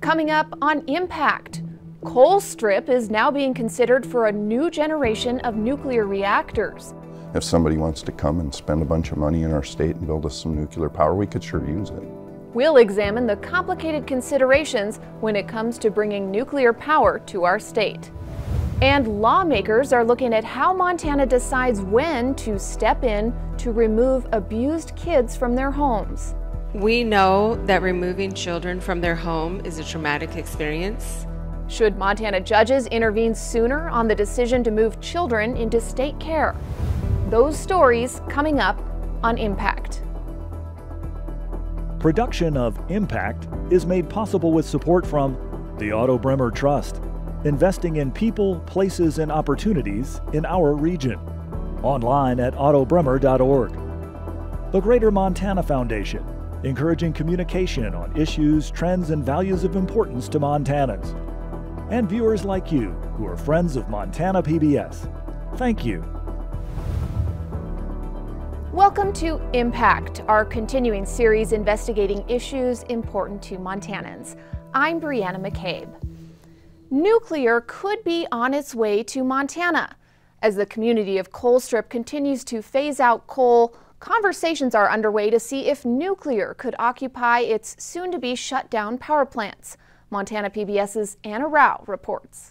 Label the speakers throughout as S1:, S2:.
S1: Coming up on Impact, Colstrip is now being considered for a new generation of nuclear reactors.
S2: If somebody wants to come and spend a bunch of money in our state and build us some nuclear power, we could sure use it.
S1: We'll examine the complicated considerations when it comes to bringing nuclear power to our state. And lawmakers are looking at how Montana decides when to step in to remove abused kids from their homes.
S3: We know that removing children from their home is a traumatic experience.
S1: Should Montana judges intervene sooner on the decision to move children into state care? Those stories coming up on Impact.
S4: Production of Impact is made possible with support from the Otto Bremer Trust, investing in people, places, and opportunities in our region. Online at ottobremer.org. The Greater Montana Foundation, encouraging communication on issues, trends, and values of importance to Montanans. And viewers like you who are friends of Montana PBS. Thank you.
S1: Welcome to Impact, our continuing series investigating issues important to Montanans. I'm Brianna McCabe. Nuclear could be on its way to Montana. As the community of Colstrip continues to phase out coal, conversations are underway to see if nuclear could occupy its soon-to-be shut-down power plants. Montana PBS's Anna Rao reports.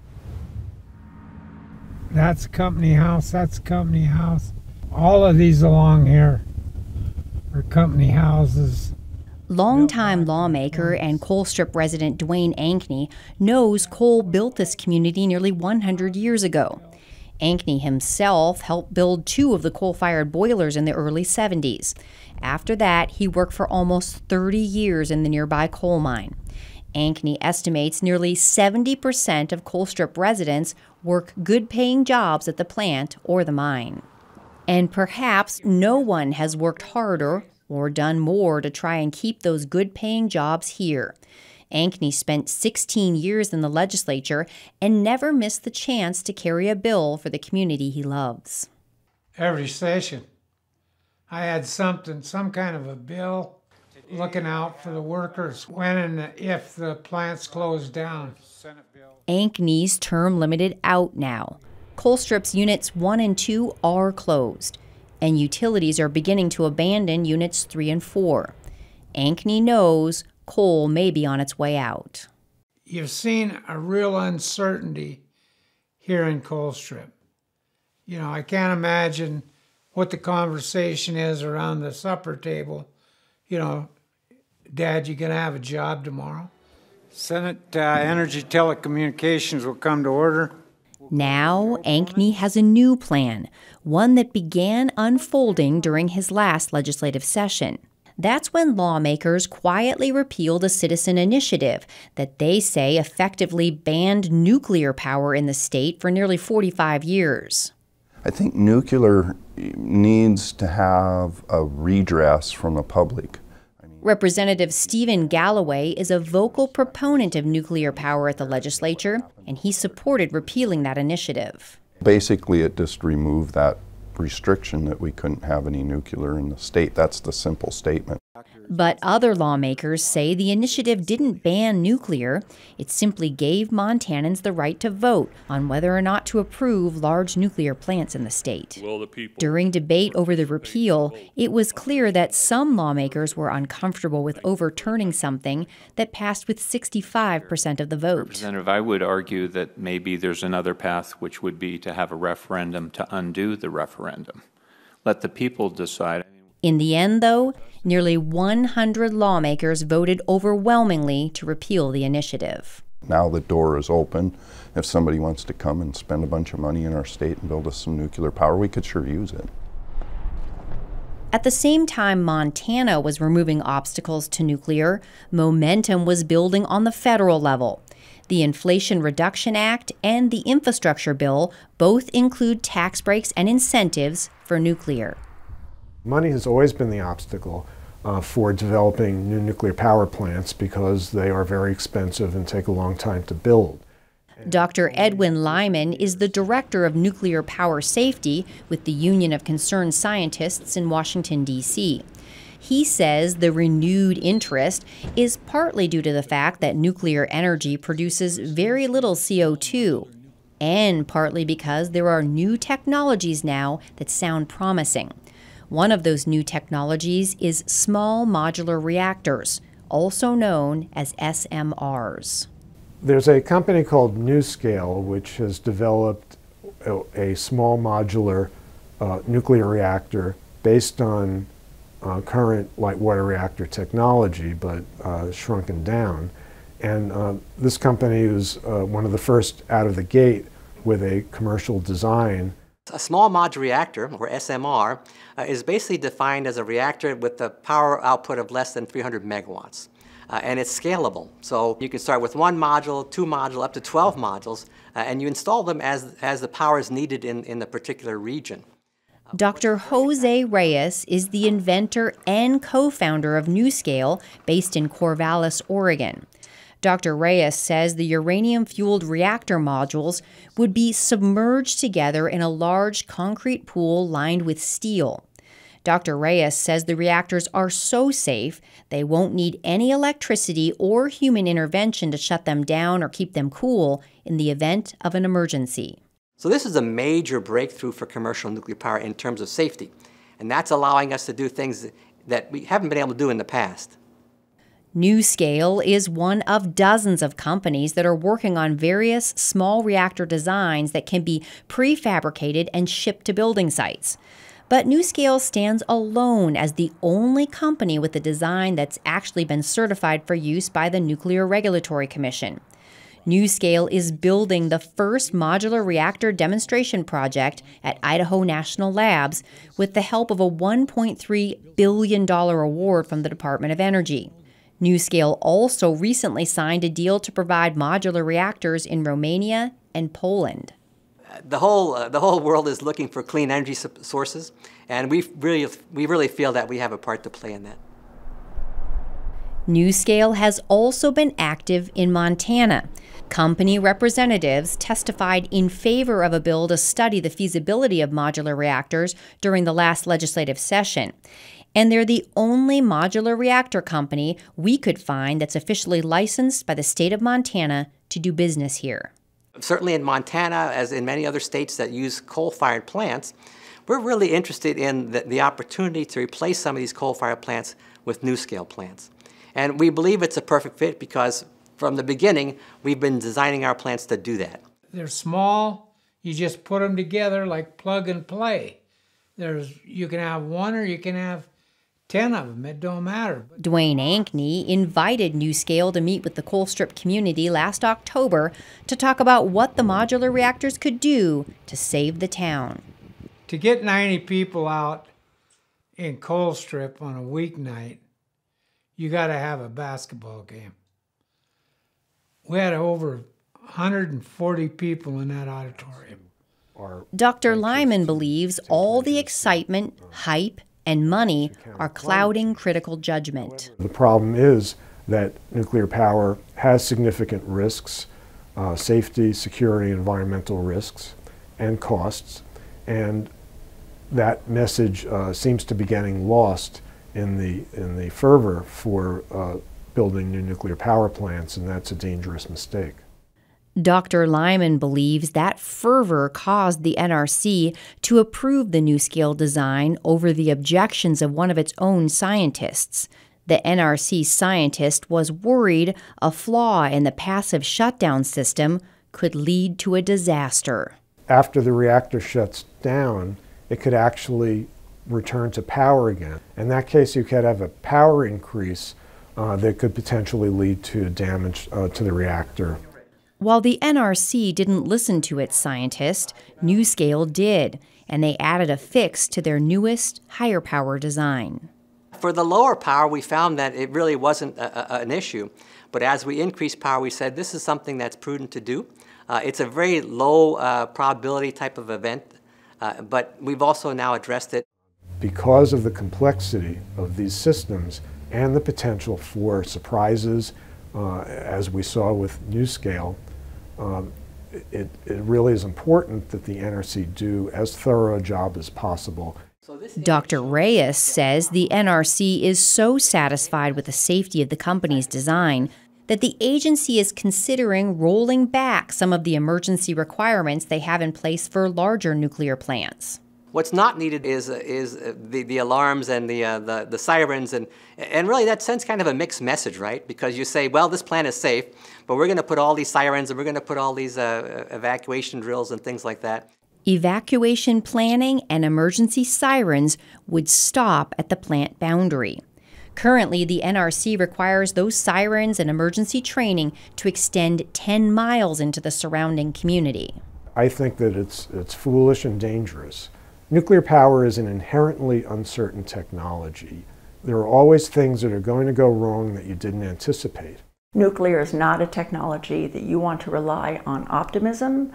S5: That's Company House, that's Company House. All of these along here are company houses.
S6: Longtime lawmaker and Colstrip resident Dwayne Ankney knows coal built this community nearly 100 years ago. Ankney himself helped build 2 of the coal-fired boilers in the early 70s. After that, he worked for almost 30 years in the nearby coal mine. Ankney estimates nearly 70% of Colstrip residents work good-paying jobs at the plant or the mine. And perhaps no one has worked harder or done more to try and keep those good-paying jobs here. Ankney spent 16 years in the legislature and never missed the chance to carry a bill for the community he loves.
S5: Every session, I had some kind of a bill looking out for the workers when and if the plants closed down.
S6: Ankney's term limited out now. Colstrip's Units 1 and 2 are closed, and utilities are beginning to abandon Units 3 and 4. Ankney knows coal may be on its way out.
S5: You've seen a real uncertainty here in Colstrip. You know, I can't imagine what the conversation is around the supper table. You know, Dad, you gonna have a job tomorrow? Senate Energy Telecommunications will come to order.
S6: Now, Ankney has a new plan, one that began unfolding during his last legislative session. That's when lawmakers quietly repealed a citizen initiative that they say effectively banned nuclear power in the state for nearly 45 years.
S2: I think nuclear needs to have a redress from the public.
S6: Representative Stephen Galloway is a vocal proponent of nuclear power at the legislature, and he supported repealing that initiative.
S2: Basically, it just removed that restriction that we couldn't have any nuclear in the state. That's the simple statement.
S6: But other lawmakers say the initiative didn't ban nuclear. It simply gave Montanans the right to vote on whether or not to approve large nuclear plants in the state. During debate over the repeal, it was clear that some lawmakers were uncomfortable with overturning something that passed with 65% of the vote.
S7: Representative, I would argue that maybe there's another path, which would be to have a referendum to undo the referendum. Let the people decide.
S6: In the end, though, nearly 100 lawmakers voted overwhelmingly to repeal the initiative.
S2: Now the door is open. If somebody wants to come and spend a bunch of money in our state and build us some nuclear power, we could sure use it.
S6: At the same time Montana was removing obstacles to nuclear, momentum was building on the federal level. The Inflation Reduction Act and the Infrastructure Bill both include tax breaks and incentives for nuclear.
S8: Money has always been the obstacle for developing new nuclear power plants because they are very expensive and take a long time to build.
S6: Dr. Edwin Lyman is the director of nuclear power safety with the Union of Concerned Scientists in Washington, D.C. He says the renewed interest is partly due to the fact that nuclear energy produces very little CO2, and partly because there are new technologies now that sound promising. One of those new technologies is small modular reactors, also known as SMRs.
S8: There's a company called NuScale which has developed a small modular nuclear reactor based on current light water reactor technology, but shrunken down. And this company was one of the first out of the gate with a commercial design.
S9: A small modular reactor, or SMR, is basically defined as a reactor with a power output of less than 300 megawatts. And it's scalable. So you can start with 1 module, 2 modules, up to 12 modules, and you install them as the power is needed in the particular region.
S6: Dr. Jose Reyes is the inventor and co-founder of NuScale, based in Corvallis, Oregon. Dr. Reyes says the uranium-fueled reactor modules would be submerged together in a large concrete pool lined with steel. Dr. Reyes says the reactors are so safe they won't need any electricity or human intervention to shut them down or keep them cool in the event of an emergency.
S9: So this is a major breakthrough for commercial nuclear power in terms of safety, and that's allowing us to do things that we haven't been able to do in the past.
S6: NuScale is one of dozens of companies that are working on various small reactor designs that can be prefabricated and shipped to building sites. But NuScale stands alone as the only company with a design that's actually been certified for use by the Nuclear Regulatory Commission. NuScale is building the first modular reactor demonstration project at Idaho National Labs with the help of a $1.3 billion award from the Department of Energy. NuScale also recently signed a deal to provide modular reactors in Romania and Poland.
S9: The whole world is looking for clean energy sources, and we really feel that we have a part to play in that.
S6: NuScale has also been active in Montana. Company representatives testified in favor of a bill to study the feasibility of modular reactors during the last legislative session. And they're the only modular reactor company we could find that's officially licensed by the state of Montana to do business here.
S9: Certainly in Montana, as in many other states that use coal-fired plants, we're really interested in the opportunity to replace some of these coal-fired plants with NuScale plants. And we believe it's a perfect fit because from the beginning, we've been designing our plants to do that.
S5: They're small. You just put them together like plug and play. You can have one or you can have 10 of them, it don't matter.
S6: Dwayne Ankney invited NuScale to meet with the Colstrip community last October to talk about what the modular reactors could do to save the town.
S5: To get 90 people out in Colstrip on a weeknight, you got to have a basketball game. We had over 140 people in that auditorium.
S6: Dr. Lyman believes all the excitement, hype, and money are clouding critical judgment.
S8: The problem is that nuclear power has significant risks, safety, security, environmental risks, and costs, and that message seems to be getting lost in the fervor for building new nuclear power plants, and that's a dangerous mistake.
S6: Dr. Lyman believes that fervor caused the NRC to approve the NuScale design over the objections of one of its own scientists. The NRC scientist was worried a flaw in the passive shutdown system could lead to a disaster.
S8: After the reactor shuts down, it could actually return to power again. In that case, you could have a power increase that could potentially lead to damage to the reactor.
S6: While the NRC didn't listen to its scientist, NuScale did, and they added a fix to their newest, higher power design.
S9: For the lower power, we found that it really wasn't an issue. But as we increased power, we said this is something that's prudent to do. It's a very low probability type of event, but we've also now addressed it.
S8: Because of the complexity of these systems and the potential for surprises, as we saw with NuScale, it really is important that the NRC do as thorough a job as possible.
S6: Dr. Reyes says the NRC is so satisfied with the safety of the company's design that the agency is considering rolling back some of the emergency requirements they have in place for larger nuclear plants.
S9: What's not needed is the alarms and the sirens, and really that sends kind of a mixed message, right? Because you say, well, this plant is safe, but we're going to put all these sirens and we're going to put all these evacuation drills and things like that.
S6: Evacuation planning and emergency sirens would stop at the plant boundary. Currently, the NRC requires those sirens and emergency training to extend 10 miles into the surrounding community.
S8: I think that it's foolish and dangerous. Nuclear power is an inherently uncertain technology. There are always things that are going to go wrong that you didn't anticipate.
S10: Nuclear is not a technology that you want to rely on optimism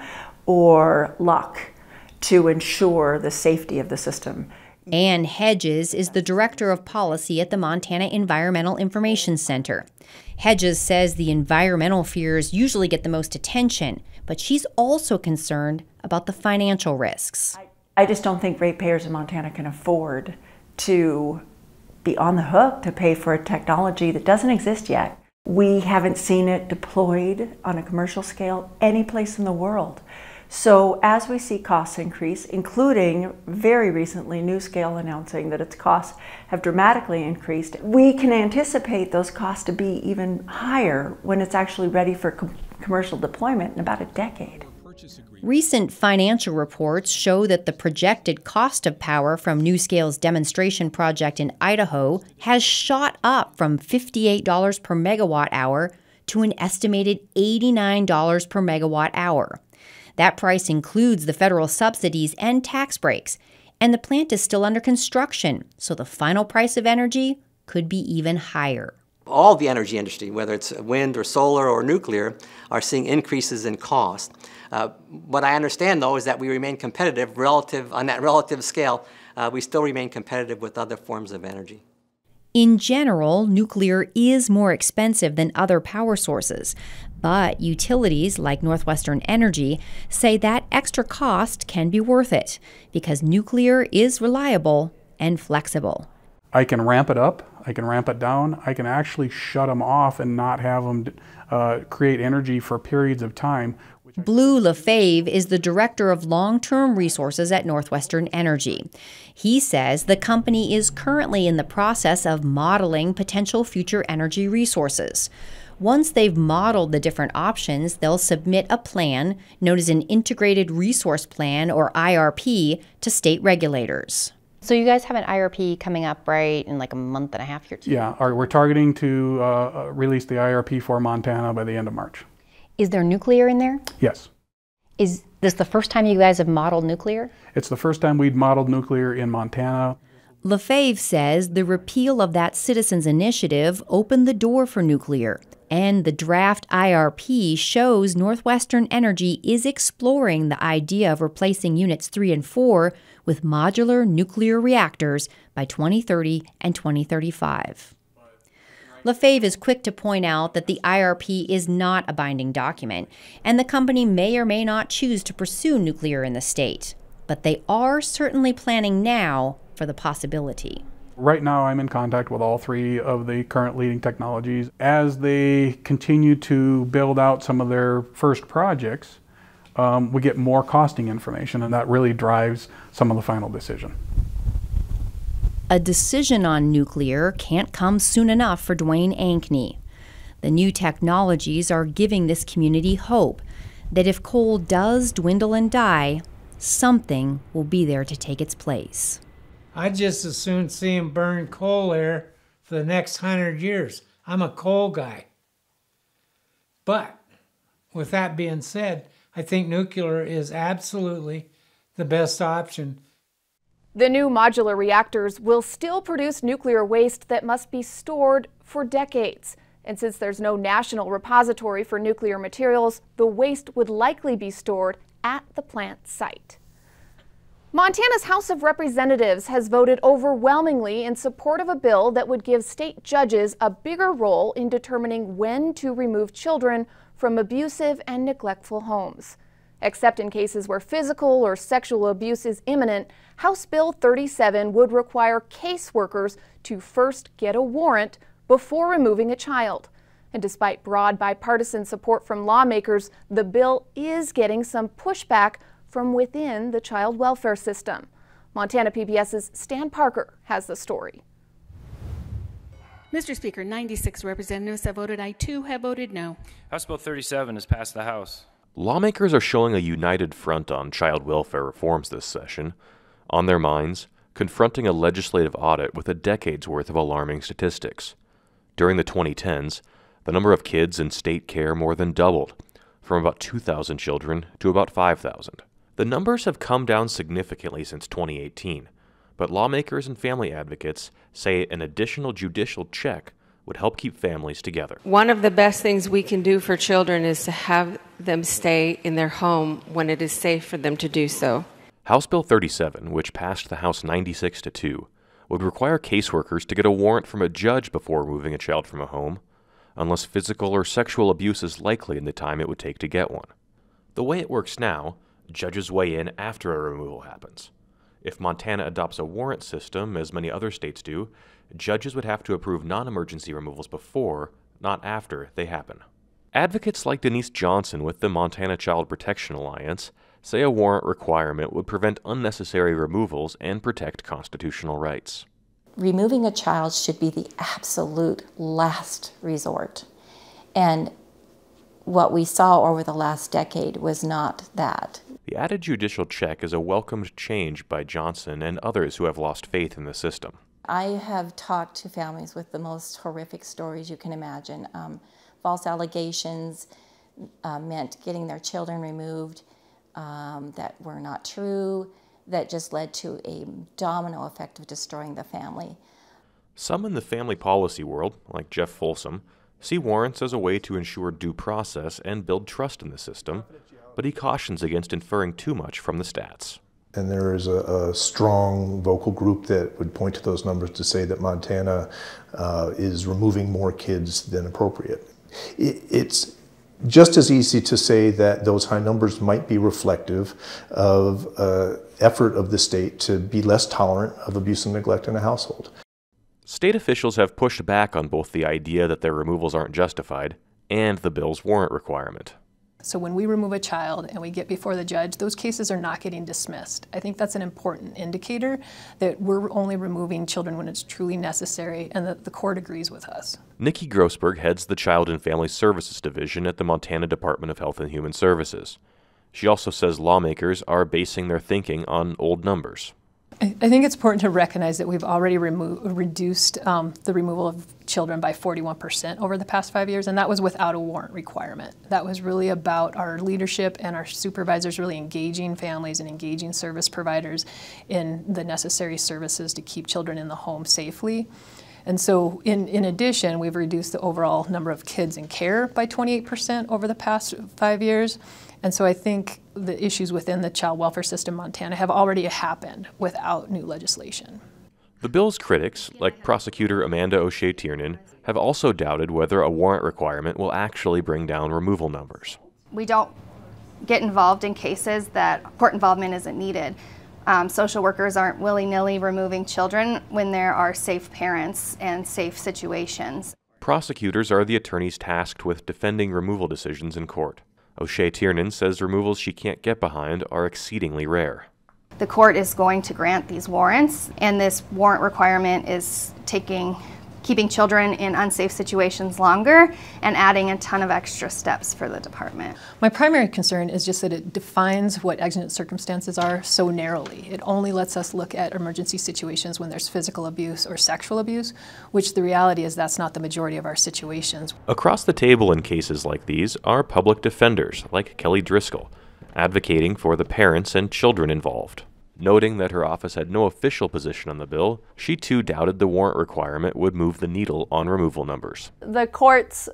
S10: or luck to ensure the safety of the system.
S6: Ann Hedges is the Director of Policy at the Montana Environmental Information Center. Hedges says the environmental fears usually get the most attention, but she's also concerned about the financial risks.
S10: I just don't think ratepayers in Montana can afford to be on the hook to pay for a technology that doesn't exist yet. We haven't seen it deployed on a commercial scale any place in the world. So as we see costs increase, including very recently NuScale announcing that its costs have dramatically increased, we can anticipate those costs to be even higher when it's actually ready for commercial deployment in about a decade.
S6: Recent financial reports show that the projected cost of power from NuScale's demonstration project in Idaho has shot up from $58 per megawatt hour to an estimated $89 per megawatt hour. That price includes the federal subsidies and tax breaks, and the plant is still under construction, so the final price of energy could be even higher.
S9: All the energy industry, whether it's wind or solar or nuclear, are seeing increases in cost. What I understand, though, is that we remain competitive on that relative scale. We still remain competitive with other forms of energy.
S6: In general, nuclear is more expensive than other power sources, but utilities like Northwestern Energy say that extra cost can be worth it because nuclear is reliable and flexible.
S11: I can ramp it up, I can ramp it down, I can actually shut them off and not have them create energy for periods of time.
S6: Blue Lefebvre is the Director of Long-Term Resources at Northwestern Energy. He says the company is currently in the process of modeling potential future energy resources. Once they've modeled the different options, they'll submit a plan known as an Integrated Resource Plan, or IRP, to state regulators. So you guys have an IRP coming up, right, in like a month and a half here?
S11: Yeah, we're targeting to release the IRP for Montana by the end of March.
S6: Is there nuclear in there?
S11: Yes.
S6: Is this the first time you guys have modeled nuclear?
S11: It's the first time we'd modeled nuclear in Montana.
S6: Lefebvre says the repeal of that citizens' initiative opened the door for nuclear, and the draft IRP shows Northwestern Energy is exploring the idea of replacing Units 3 and 4 with modular nuclear reactors by 2030 and 2035. Lefebvre is quick to point out that the IRP is not a binding document, and the company may or may not choose to pursue nuclear in the state. But they are certainly planning now for the possibility.
S11: Right now I'm in contact with all three of the current leading technologies. As they continue to build out some of their first projects, we get more costing information, and that really drives some of the final decision.
S6: A decision on nuclear can't come soon enough for Dwayne Ankney. The new technologies are giving this community hope that if coal does dwindle and die, something will be there to take its place.
S5: I'd just as soon see him burn coal there for the next 100 years. I'm a coal guy. But with that being said, I think nuclear is absolutely the best option.
S1: The new modular reactors will still produce nuclear waste that must be stored for decades. And since there's no national repository for nuclear materials, the waste would likely be stored at the plant site. Montana's House of Representatives has voted overwhelmingly in support of a bill that would give state judges a bigger role in determining when to remove children from abusive and neglectful homes. Except in cases where physical or sexual abuse is imminent, House Bill 37 would require caseworkers to first get a warrant before removing a child. And despite broad bipartisan support from lawmakers, the bill is getting some pushback from within the child welfare system. Montana PBS's Stan Parker has the story.
S12: Mr. Speaker, 96 representatives have voted aye, 2 have voted no.
S13: House Bill 37 has passed the House.
S14: Lawmakers are showing a united front on child welfare reforms this session. On their minds, confronting a legislative audit with a decade's worth of alarming statistics. During the 2010s, the number of kids in state care more than doubled, from about 2,000 children to about 5,000. The numbers have come down significantly since 2018, but lawmakers and family advocates say an additional judicial check would help keep families together.
S3: One of the best things we can do for children is to have them stay in their home when it is safe for them to do so.
S14: House Bill 37, which passed the House 96-2, would require caseworkers to get a warrant from a judge before removing a child from a home, unless physical or sexual abuse is likely in the time it would take to get one. The way it works now, judges weigh in after a removal happens. If Montana adopts a warrant system, as many other states do, judges would have to approve non-emergency removals before, not after, they happen. Advocates like Denise Johnson with the Montana Child Protection Alliance say a warrant requirement would prevent unnecessary removals and protect constitutional rights.
S15: Removing a child should be the absolute last resort. And what we saw over the last decade was not that.
S14: The added judicial check is a welcomed change by Johnson and others who have lost faith in the system.
S15: I have talked to families with the most horrific stories you can imagine. False allegations meant getting their children removed that were not true, that just led to a domino effect of destroying the family.
S14: Some in the family policy world, like Jeff Folsom, see warrants as a way to ensure due process and build trust in the system, but he cautions against inferring too much from the stats.
S16: And there is a strong vocal group that would point to those numbers to say that Montana is removing more kids than appropriate. It's just as easy to say that those high numbers might be reflective of effort of the state to be less tolerant of abuse and neglect in a household.
S14: State officials have pushed back on both the idea that their removals aren't justified and the bill's warrant requirement.
S17: So when we remove a child and we get before the judge, those cases are not getting dismissed. I think that's an important indicator that we're only removing children when it's truly necessary and that the court agrees with us.
S14: Nikki Grossberg heads the Child and Family Services Division at the Montana Department of Health and Human Services. She also says lawmakers are basing their thinking on old numbers.
S17: I think it's important to recognize that we've already reduced the removal of children by 41% over the past 5 years, and that was without a warrant requirement. That was really about our leadership and our supervisors really engaging families and engaging service providers in the necessary services to keep children in the home safely. And so in addition, we've reduced the overall number of kids in care by 28% over the past 5 years. And so I think the issues within the child welfare system in Montana have already happened without new legislation.
S14: The bill's critics, like prosecutor Amanda O'Shea-Tiernan, have also doubted whether a warrant requirement will actually bring down removal numbers.
S18: We don't get involved in cases that court involvement isn't needed. Social workers aren't willy-nilly removing children when there are safe parents and safe situations.
S14: Prosecutors are the attorneys tasked with defending removal decisions in court. O'Shea-Tiernan says removals she can't get behind are exceedingly rare.
S18: The court is going to grant these warrants, and this warrant requirement is keeping children in unsafe situations longer and adding a ton of extra steps for the department.
S17: My primary concern is just that it defines what exigent circumstances are so narrowly. It only lets us look at emergency situations when there's physical abuse or sexual abuse, which the reality is that's not the majority of our situations.
S14: Across the table in cases like these are public defenders like Kelly Driscoll, advocating for the parents and children involved. Noting that her office had no official position on the bill, she too doubted the warrant requirement would move the needle on removal numbers.
S19: The courts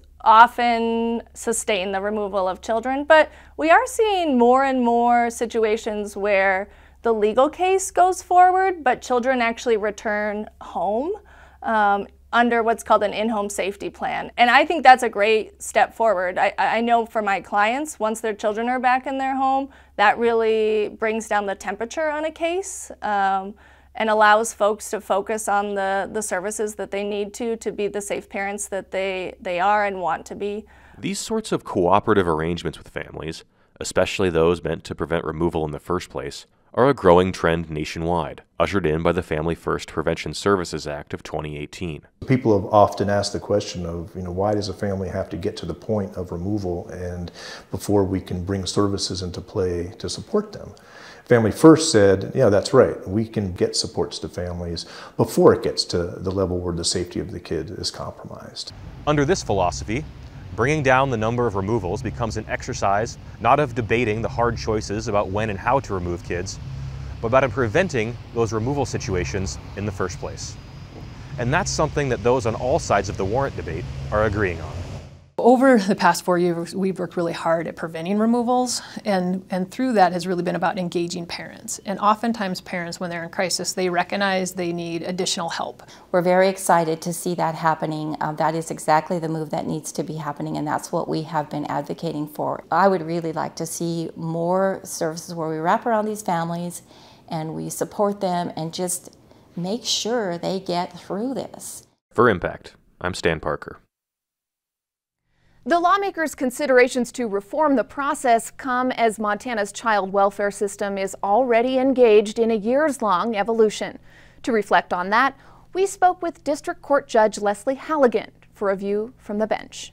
S19: often sustain the removal of children, but we are seeing more and more situations where the legal case goes forward, but children actually return home under what's called an in-home safety plan. And I think that's a great step forward. I know for my clients, once their children are back in their home, that really brings down the temperature on a case and allows folks to focus on the services that they need to be the safe parents that they are and want to be.
S14: These sorts of cooperative arrangements with families, especially those meant to prevent removal in the first place, are a growing trend nationwide, ushered in by the Family First Prevention Services Act of 2018.
S16: People have often asked the question of, why does a family have to get to the point of removal and before we can bring services into play to support them? Family First said, yeah, that's right. We can get supports to families before it gets to the level where the safety of the kid is compromised.
S14: Under this philosophy, bringing down the number of removals becomes an exercise not of debating the hard choices about when and how to remove kids, but about preventing those removal situations in the first place. And that's something that those on all sides of the warrant debate are agreeing on.
S17: Over the past 4 years, we've worked really hard at preventing removals, and through that has really been about engaging parents. And oftentimes parents, when they're in crisis, they recognize they need additional help.
S15: We're very excited to see that happening. That is exactly the move that needs to be happening, and that's what we have been advocating for. I would really like to see more services where we wrap around these families and we support them and just make sure they get through this.
S14: For Impact, I'm Stan Parker.
S1: The lawmakers' considerations to reform the process come as Montana's child welfare system is already engaged in a years-long evolution. To reflect on that, we spoke with District Court Judge Leslie Halligan for a view from the bench.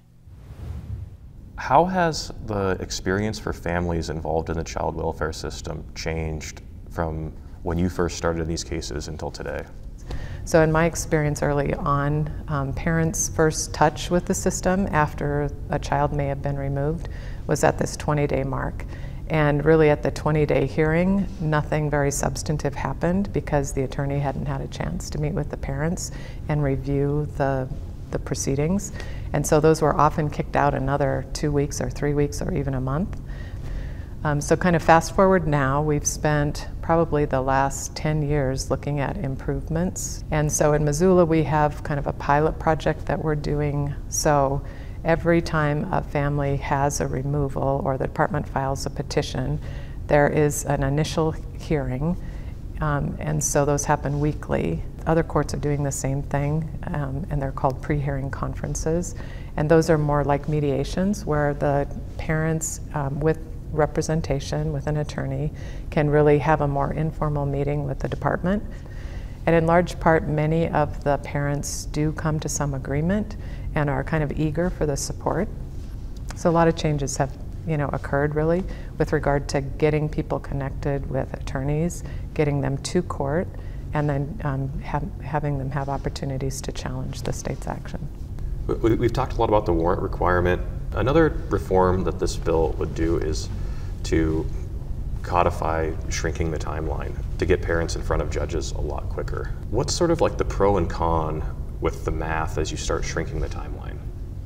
S14: How has the experience for families involved in the child welfare system changed from when you first started in these cases until today?
S20: So in my experience early on, parents' first touch with the system after a child may have been removed was at this 20-day mark. And really at the 20-day hearing, nothing very substantive happened because the attorney hadn't had a chance to meet with the parents and review the proceedings. And so those were often kicked out another 2 weeks or 3 weeks or even a month. So kind of fast forward now, we've spent probably the last 10 years looking at improvements. And so in Missoula, we have kind of a pilot project that we're doing. So every time a family has a removal or the department files a petition, there is an initial hearing. And so those happen weekly. Other courts are doing the same thing, and they're called pre-hearing conferences. And those are more like mediations where the parents with representation with an attorney can really have a more informal meeting with the department. And in large part, many of the parents do come to some agreement and are kind of eager for the support. So a lot of changes have occurred really with regard to getting people connected with attorneys, getting them to court, and then having them have opportunities to challenge the state's action.
S14: We've talked a lot about the warrant requirement. Another reform that this bill would do is to codify shrinking the timeline to get parents in front of judges a lot quicker. What's sort of like the pro and con with the math as you start shrinking the timeline?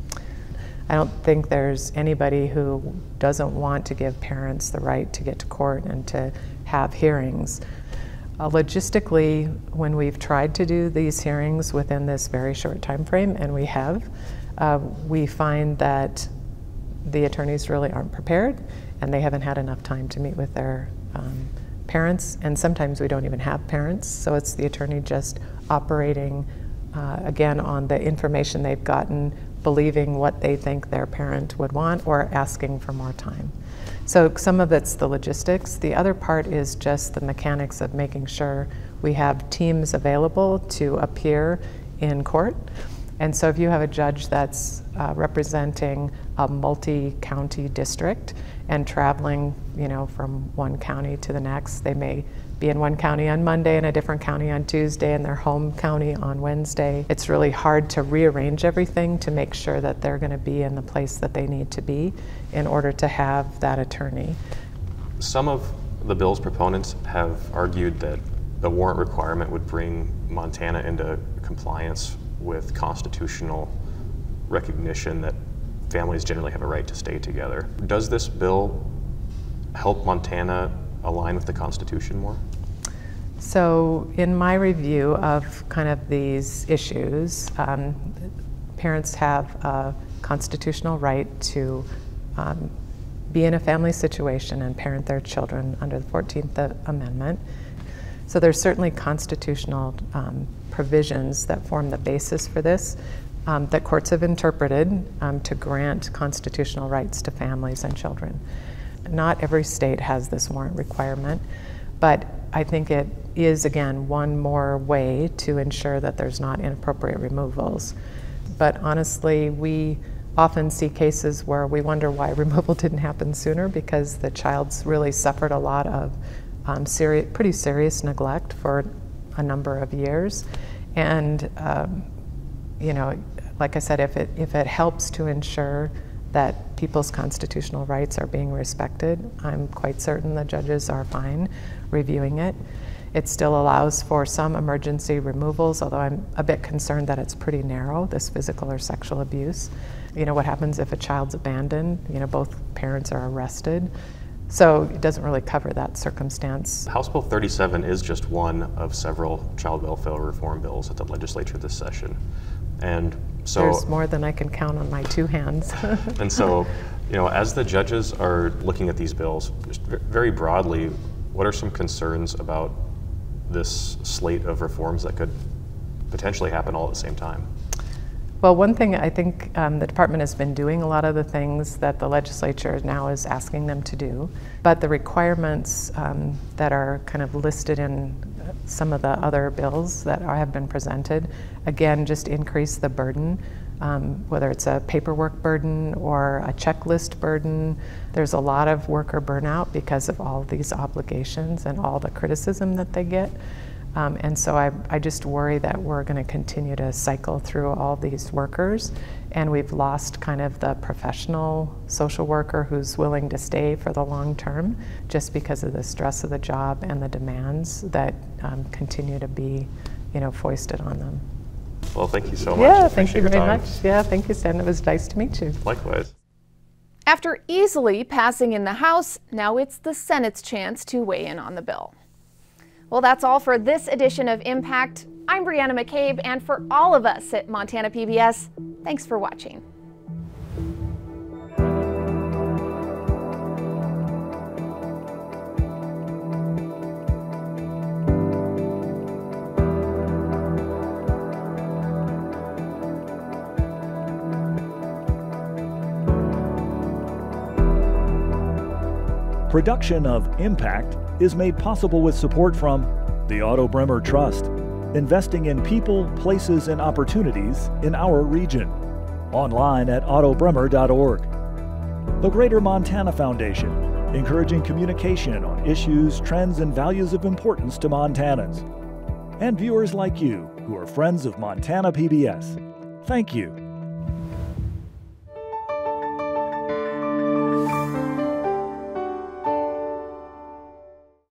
S20: I don't think there's anybody who doesn't want to give parents the right to get to court and to have hearings. Logistically, when we've tried to do these hearings within this very short time frame, and we have, we find that the attorneys really aren't prepared and they haven't had enough time to meet with their parents, and sometimes we don't even have parents, so it's the attorney just operating again on the information they've gotten, believing what they think their parent would want or asking for more time. So some of it's the logistics. The other part is just the mechanics of making sure we have teams available to appear in court. And so if you have a judge that's representing a multi-county district and traveling, from one county to the next, they may be in one county on Monday and a different county on Tuesday and their home county on Wednesday. It's really hard to rearrange everything to make sure that they're going to be in the place that they need to be in order to have that attorney.
S14: Some of the bill's proponents have argued that the warrant requirement would bring Montana into compliance with constitutional recognition that families generally have a right to stay together. Does this bill help Montana align with the Constitution more?
S20: So in my review of kind of these issues, parents have a constitutional right to be in a family situation and parent their children under the 14th Amendment. So there's certainly constitutional provisions that form the basis for this that courts have interpreted to grant constitutional rights to families and children. Not every state has this warrant requirement, but I think it is, again, one more way to ensure that there's not inappropriate removals. But honestly, we often see cases where we wonder why removal didn't happen sooner, because the child's really suffered a lot of pretty serious neglect for a number of years. And you know, like I said, if it helps to ensure that people's constitutional rights are being respected, I'm quite certain the judges are fine reviewing it. It still allows for some emergency removals, although I'm a bit concerned that it's pretty narrow, this physical or sexual abuse. You know, what happens if a child's abandoned? You know, both parents are arrested. So it doesn't really cover that circumstance.
S14: House Bill 37 is just one of several child welfare reform bills at the legislature this session. And so
S20: there's more than I can count on my two hands.
S14: And so, you know, as the judges are looking at these bills, just very broadly, what are some concerns about this slate of reforms that could potentially happen all at the same time?
S20: Well, one thing I think the department has been doing a lot of the things that the legislature now is asking them to do, but the requirements that are kind of listed in some of the other bills that have been presented, again, just increase the burden, whether it's a paperwork burden or a checklist burden. There's a lot of worker burnout because of all of these obligations and all the criticism that they get. And so I just worry that we're going to continue to cycle through all these workers, and we've lost kind of the professional social worker who's willing to stay for the long term just because of the stress of the job and the demands that continue to be, you know, foisted on them.
S14: Well, thank you so much.
S20: Yeah, thank you very much. Yeah, thank you, Stan. It was nice to meet you.
S14: Likewise.
S1: After easily passing in the House, now it's the Senate's chance to weigh in on the bill. Well, that's all for this edition of Impact. I'm Brianna McCabe, and for all of us at Montana PBS, thanks for watching.
S4: Production of Impact is made possible with support from the Otto Bremer Trust, investing in people, places, and opportunities in our region. Online at ottobremer.org. The Greater Montana Foundation, encouraging communication on issues, trends, and values of importance to Montanans. And viewers like you who are friends of Montana PBS. Thank you.